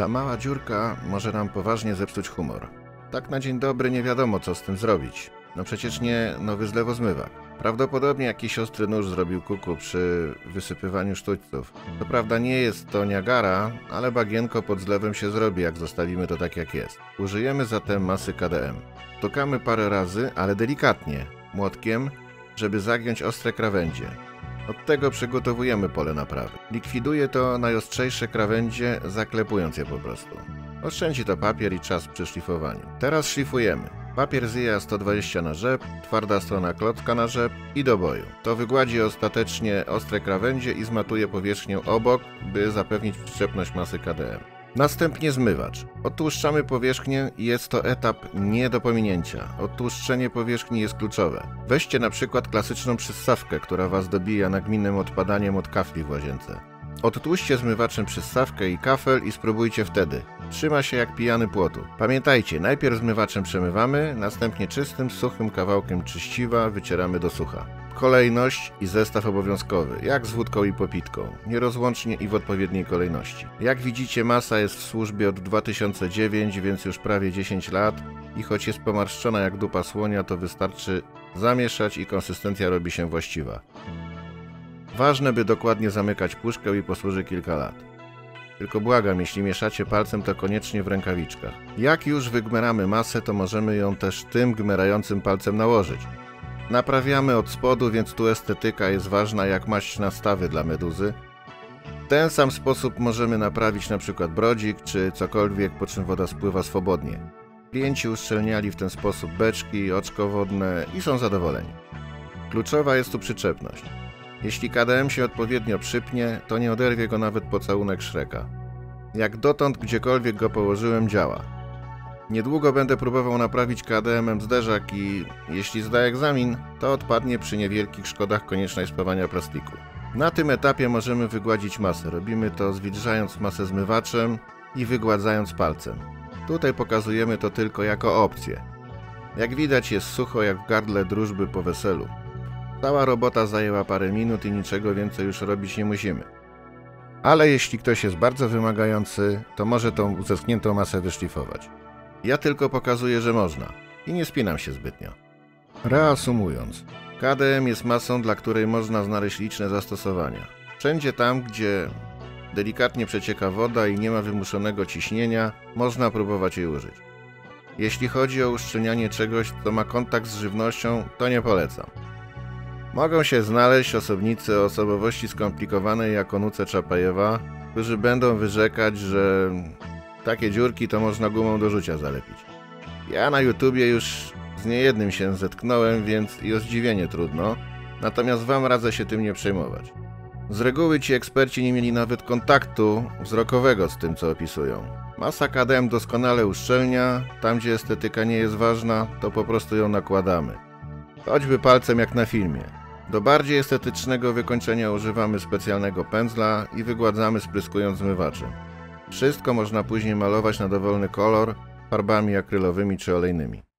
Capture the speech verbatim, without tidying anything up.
Ta mała dziurka może nam poważnie zepsuć humor. Tak na dzień dobry nie wiadomo, co z tym zrobić. No przecież nie nowy zlewozmywak. Prawdopodobnie jakiś ostry nóż zrobił kuku przy wysypywaniu sztućców. To prawda nie jest to Niagara, ale bagienko pod zlewem się zrobi, jak zostawimy to tak jak jest. Użyjemy zatem masy K D M. Stukamy parę razy, ale delikatnie, młotkiem, żeby zagiąć ostre krawędzie. Od tego przygotowujemy pole naprawy. Likwiduje to najostrzejsze krawędzie, zaklepując je po prostu. Oszczędzi to papier i czas przy szlifowaniu. Teraz szlifujemy. Papier zija sto dwadzieścia na rzep, twarda strona klocka na rzep i do boju. To wygładzi ostatecznie ostre krawędzie i zmatuje powierzchnię obok, by zapewnić przyczepność masy K D M. Następnie zmywacz. Odtłuszczamy powierzchnię i jest to etap nie do pominięcia. Odtłuszczenie powierzchni jest kluczowe. Weźcie na przykład klasyczną przyssawkę, która Was dobija nagminnym odpadaniem od kafli w łazience. Odtłuszczcie zmywaczem przyssawkę i kafel i spróbujcie wtedy. Trzyma się jak pijany płotu. Pamiętajcie, najpierw zmywaczem przemywamy, następnie czystym, suchym kawałkiem czyściwa wycieramy do sucha. Kolejność i zestaw obowiązkowy, jak z wódką i popitką, nierozłącznie i w odpowiedniej kolejności. Jak widzicie, masa jest w służbie od dwa tysiące dziewiątego, więc już prawie dziesięć lat i choć jest pomarszczona jak dupa słonia, to wystarczy zamieszać i konsystencja robi się właściwa. Ważne, by dokładnie zamykać puszkę i posłuży kilka lat. Tylko błagam, jeśli mieszacie palcem, to koniecznie w rękawiczkach. Jak już wygmeramy masę, to możemy ją też tym gmerającym palcem nałożyć. Naprawiamy od spodu, więc tu estetyka jest ważna jak maść na stawy dla meduzy. W ten sam sposób możemy naprawić np. brodzik czy cokolwiek, po czym woda spływa swobodnie. Klienci uszczelniali w ten sposób beczki, oczko wodne i są zadowoleni. Kluczowa jest tu przyczepność. Jeśli K D M się odpowiednio przypnie, to nie oderwie go nawet pocałunek Shreka. Jak dotąd gdziekolwiek go położyłem, działa. Niedługo będę próbował naprawić K D M-em zderzak i jeśli zda egzamin, to odpadnie przy niewielkich szkodach koniecznej spawania plastiku. Na tym etapie możemy wygładzić masę. Robimy to zwilżając masę zmywaczem i wygładzając palcem. Tutaj pokazujemy to tylko jako opcję. Jak widać, jest sucho jak w gardle drużby po weselu. Cała robota zajęła parę minut i niczego więcej już robić nie musimy. Ale jeśli ktoś jest bardzo wymagający, to może tą zeschniętą masę wyszlifować. Ja tylko pokazuję, że można i nie spinam się zbytnio. Reasumując, K D M jest masą, dla której można znaleźć liczne zastosowania. Wszędzie tam, gdzie delikatnie przecieka woda i nie ma wymuszonego ciśnienia, można próbować jej użyć. Jeśli chodzi o uszczelnianie czegoś, co ma kontakt z żywnością, to nie polecam. Mogą się znaleźć osobnicy o osobowości skomplikowanej jak Onuce Czapajewa, którzy będą wyrzekać, że takie dziurki to można gumą do rzucia zalepić. Ja na YouTubie już z niejednym się zetknąłem, więc i o zdziwienie trudno, natomiast wam radzę się tym nie przejmować. Z reguły ci eksperci nie mieli nawet kontaktu wzrokowego z tym, co opisują. Masa K D M doskonale uszczelnia, tam gdzie estetyka nie jest ważna, to po prostu ją nakładamy. Choćby palcem jak na filmie. Do bardziej estetycznego wykończenia używamy specjalnego pędzla i wygładzamy spryskując zmywaczem. Wszystko można później malować na dowolny kolor farbami akrylowymi czy olejnymi.